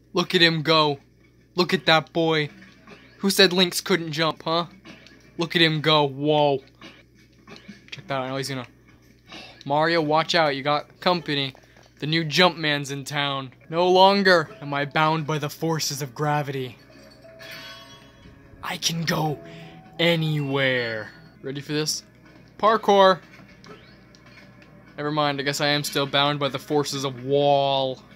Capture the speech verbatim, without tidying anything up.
Look at him go. Look at that boy. Who said Lynx couldn't jump, huh? Look at him go. Whoa. Check that out. I know he's gonna... Mario, watch out. You got company. The new Jumpman's in town. No longer am I bound by the forces of gravity. I can go anywhere. Ready for this? Parkour. Never mind. I guess I am still bound by the forces of wall.